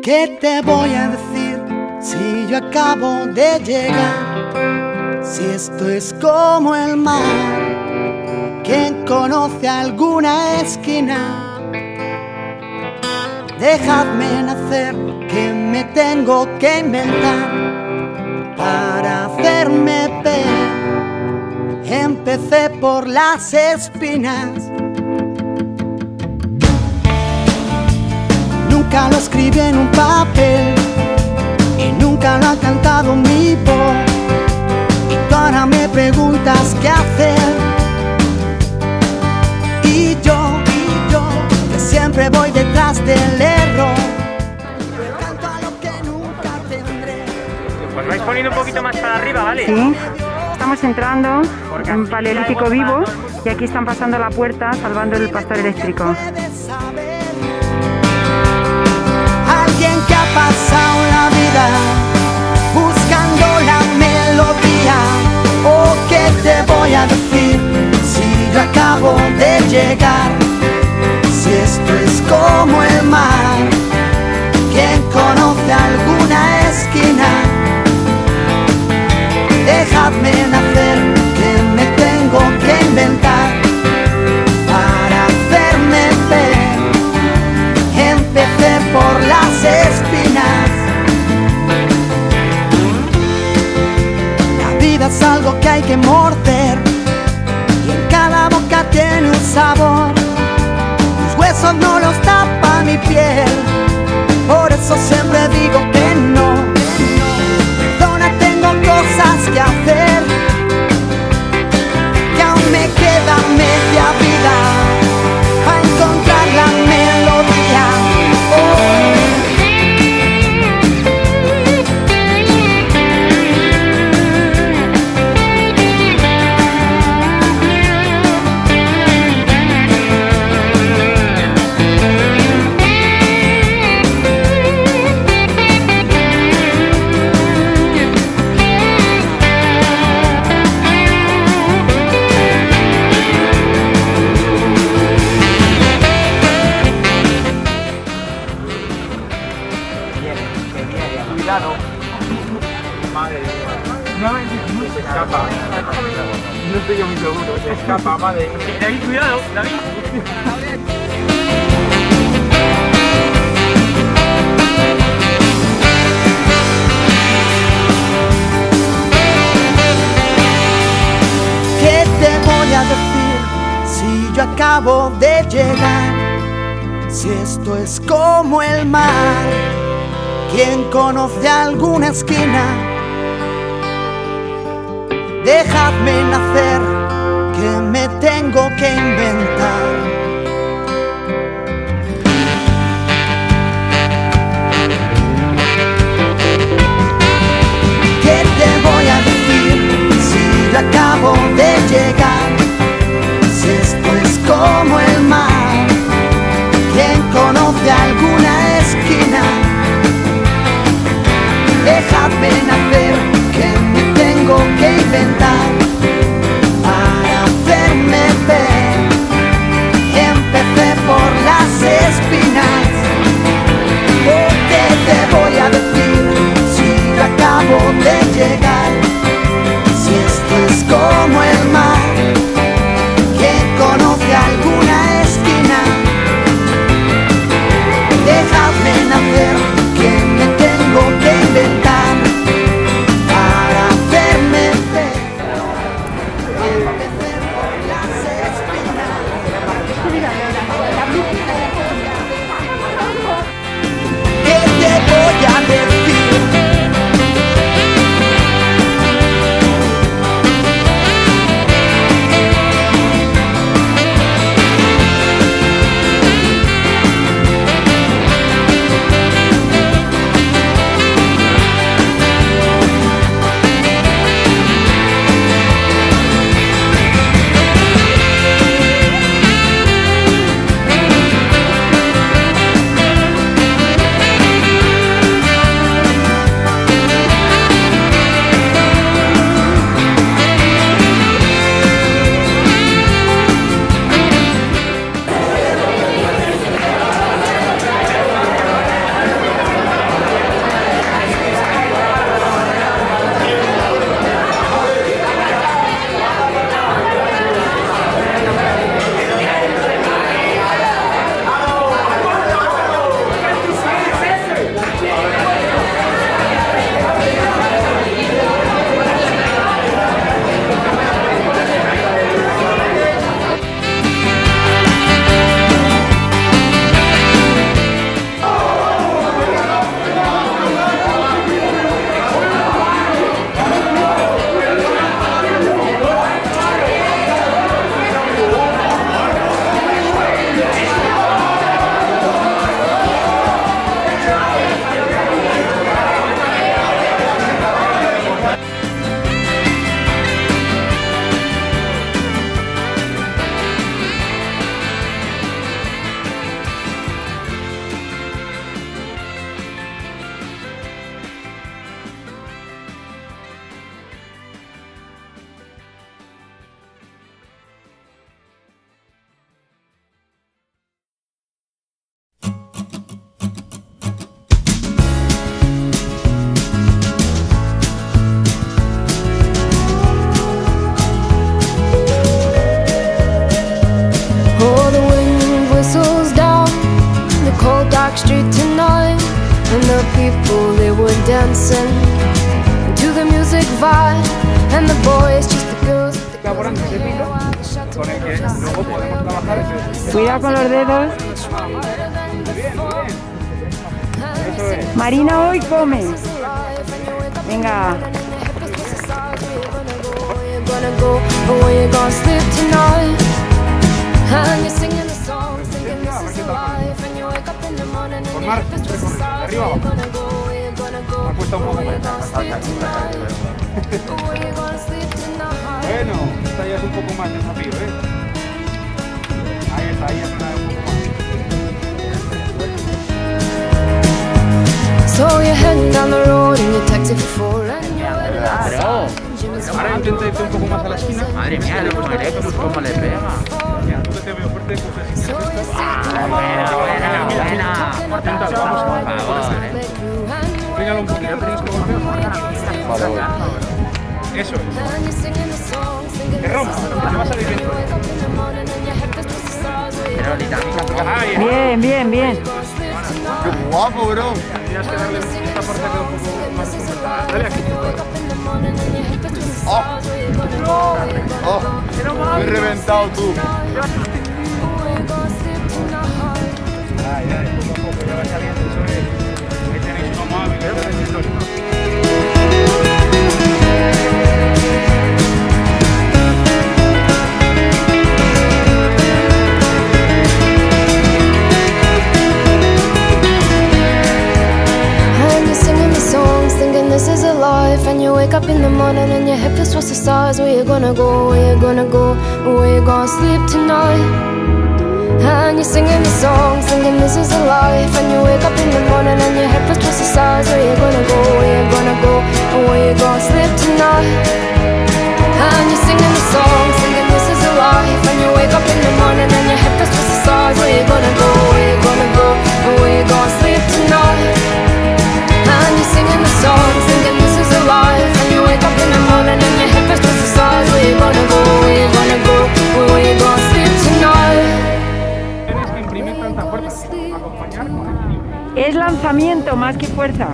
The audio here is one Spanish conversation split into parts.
¿Qué te voy a decir si yo acabo de llegar? Si esto es como el mar, ¿quién conoce alguna esquina? Dejadme nacer, que me tengo que inventar para hacerme ver. Empecé por las espinas. Nunca lo escribí en un papel y nunca lo ha cantado mi voz. Y tú ahora me preguntas qué hacer. Y yo, que siempre voy detrás del error, canto a lo que nunca tendré. Pues vais poniendo un poquito más para arriba, ¿vale? Sí, estamos entrando en Paleolítico Vivo y aquí están pasando la puerta salvando el pastor eléctrico. Alguien que ha pasado la vida buscando la melodía. Oh, ¿qué te voy a decir si yo acabo de llegar? Si esto es como el mar, ¿quién conoce alguna esquina? Dejadme nacer, que me tengo que inventar para hacerme ver. Empecé por las espinas. La vida es algo que hay que morder y en cada boca tiene un sabor. Mis huesos no los tapa mi piel, por eso siempre digo que no. Perdona, tengo cosas que hacer, que aún me queda media vida a encontrar la melodía. Cuidado. Madre mía. Se escapa. No estoy yo muy seguro. Se escapa, madre mía. David, cuidado, David. ¿Qué te voy a decir si yo acabo de llegar? Si esto es como el mar, ¿quién conoce alguna esquina? Dejadme nacer, que me tengo que inventar. ¿Qué te voy a decir si yo acabo de llegar? Si esto es como el mar, ¿quién conoce alguna esquina? Dejadme nacer, que me tengo que inventar para hacerme ver. street tonight, and the people, they were dancing to the music vibe, and the boys, just the girls with the Elaborando ese hilo con el que luego podemos trabajar ese... Cuidado con los dedos. Bien, bien. Eso es. Marina, hoy come. Venga. gonna go, or where you gonna sleep tonight? And you're singing the song, thinking this is a life, and you wake up in the morning and your breakfast was a size. Where you gonna go, where you gonna go, where you gonna sleep tonight? Where you gonna sleep tonight? Bueno, esta ya es un poco más desafío, ¿eh? Ahí está, ahí es una un poco más. So you're heading down the road in your taxi for 4 and you're Ahora intenta irte un poco más a la esquina. Madre mía, los moretos, cómo le pega. Ya, tú que te veo fuerte, pues así que Buena. Inténtalo, vamos a ver. Por favor, Pégalo un poquito, tenéis que golpear. Eso es. Que rompa, que te va a salir bien. pero dinámica. Ahí, Bien, bien, bien. ¡Qué guapo, bro! tienes que darle esta parte que un poco más complicada. Dale aquí. ¡Oh! ¡Oh! Me he reventado tú. Ay, ay, poco a poco, ya va saliendo. Eso es. Ahí tenéis uno móvil, ya tenéis histórico. This is a life, and you wake up in the morning and your head feels towards the stars. Where you gonna go, where you gonna go, where you gonna sleep tonight? And you're singing the song, singing this is a life, and you wake up in the morning and your head feels towards the stars. Where you gonna go, where you gonna go, where you gonna sleep tonight? And you're singing the song, singing this is a life, and you wake up in the morning and your head feels towards the stars. Where you gonna go, where you gonna go, where you gonna sleep tonight? And you're singing the song, singing this is a life, and you wake up in the morning and your head feels towards the stars. Where you gonna go, where you gonna go, where you gonna sleep tonight? Tienes que imprimir tanta fuerza, acompañar con equilibrio. Es lanzamiento más que fuerza.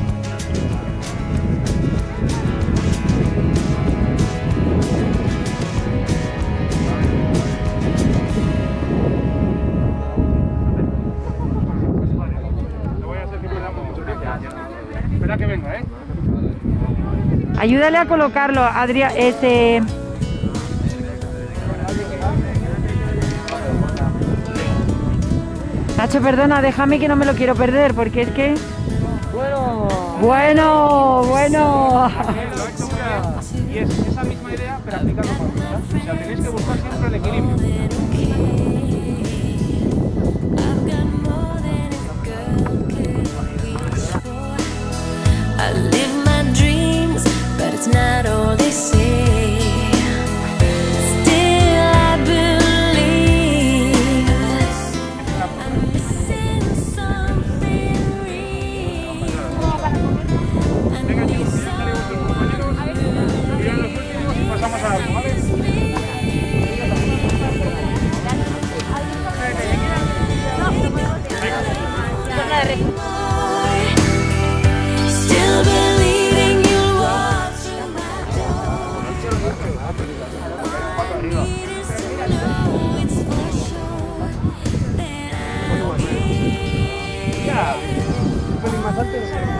Lo voy a hacer que perdamos mucho tiempo. Espera que venga, ¿eh? Ayúdale a colocarlo, Adrián. Nacho, perdona, déjame que no me lo quiero perder, porque es que... Bueno. Lo ha hecho muy bien. Y es esa misma idea, pero aplicando con fuerza. O sea, tenéis que buscar siempre el equilibrio. I live my dreams, but it's not all they say. Still I believe I'm missing something real. Venga, chicos, ya salimos con los compañeros. Y ya los últimos y pasamos a algo, ¿vale? Still believing you'll walk through my door. Need is to know it's for sure that Ya, un pelín más alto.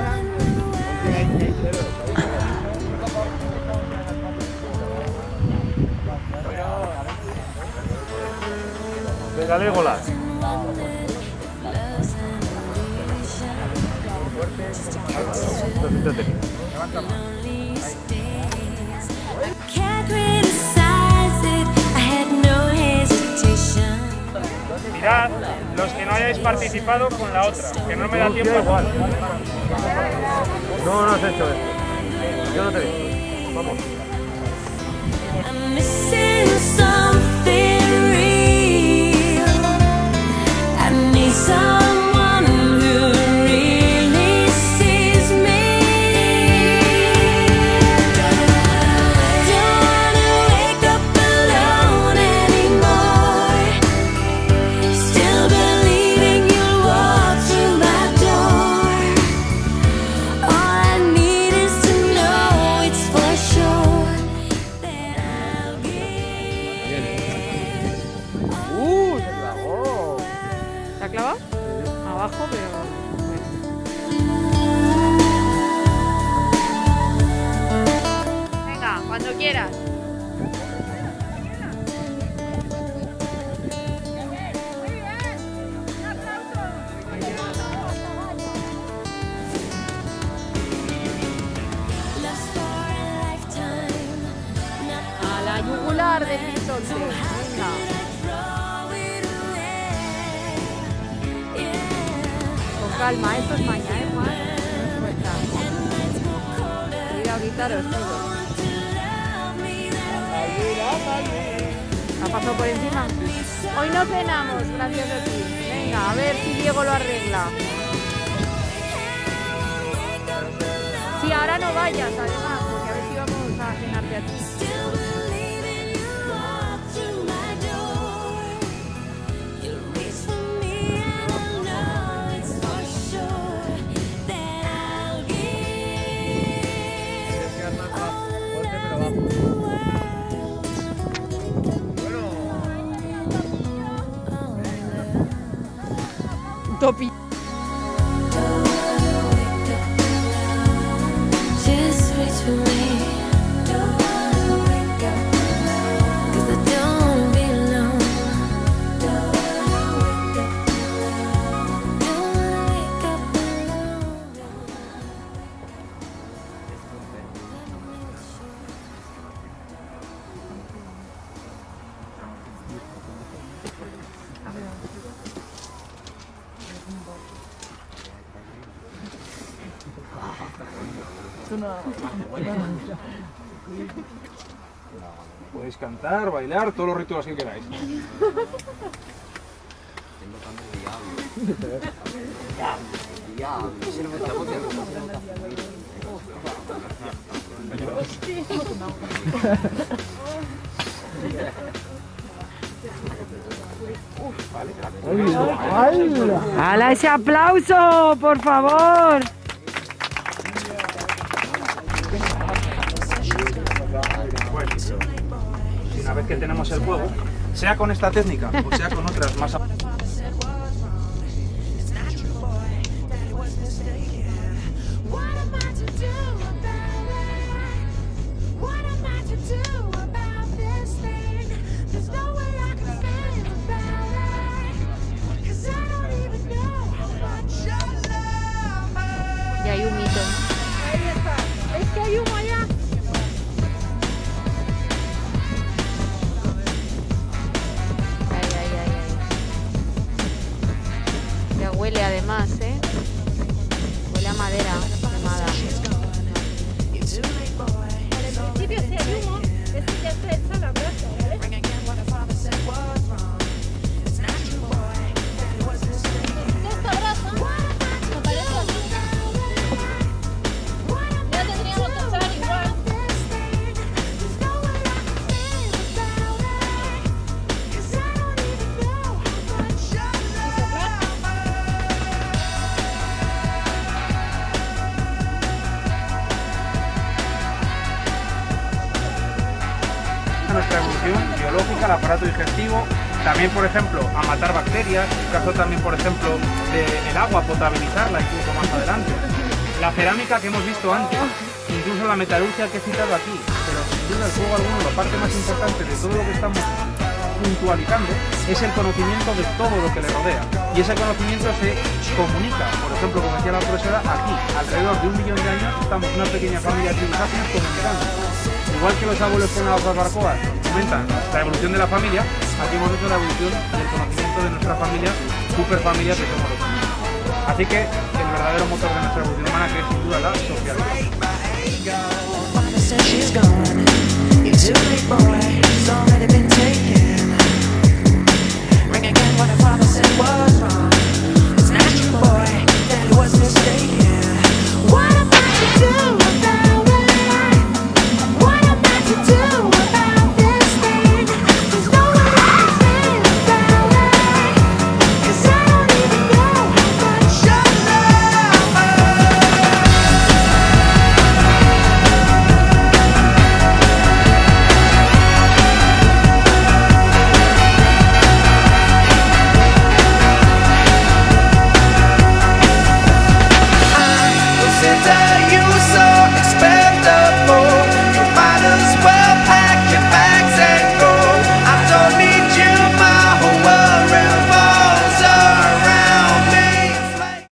Venga, Legolas. can't criticize it. I had no hesitation. Mirad, los que no hayáis participado con la otra, que no me da tiempo igual. No has hecho esto. Yo no te he visto. Vamos. I'm missing something real. I need someone who really sees me. Don't wanna wake up alone anymore. Still believing you'll walk through abajo, pero bueno. Venga, cuando quieras. A la yugular del bisonte. Venga. Con calma, esto es maña, Juan. Suelta. Cuidado, quitaros todo. ¿Ha pasado por encima? Hoy no cenamos, gracias a ti. Venga, a ver si Diego lo arregla. Sí, ahora no vayas, además, porque a ver si vamos a cenarte a ti. Topi. Just wait for me. Don't wanna wake up alone, 'cause I don't wanna be alone. Don't wanna wake up alone. Don't wanna wake up alone. Podéis cantar, bailar, todos los rituales que queráis. ¡Hala, ese aplauso, por favor! Una vez que tenemos el fuego, sea con esta técnica o sea con otras más... Y hay un mito. Ahí está. Es que hay humo allá. Ya huele además, ¿eh? Huele a madera quemada. Al principio sí hay humo, es que ya se echa la brasa, ¿vale? Esta brasa me parece así. Ya tendríamos que echar igual. Nuestra evolución biológica, el aparato digestivo, también por ejemplo a matar bacterias, en el caso también por ejemplo del agua, potabilizarla incluso más adelante. La cerámica que hemos visto antes, incluso la metalurgia que he citado aquí, pero sin duda el fuego alguno, la parte más importante de todo lo que estamos puntualizando es el conocimiento de todo lo que le rodea, y ese conocimiento se comunica. Por ejemplo, como decía la profesora, aquí alrededor de 1 millón de años estamos una pequeña familia de civilizaciones comunicando. Igual que los abuelos con las barbacoas comentan la evolución de la familia, aquí hemos visto la evolución del conocimiento de nuestra familia, superfamilia que somos los humanos. Así que el verdadero motor de nuestra evolución humana, que es sin duda la socialización.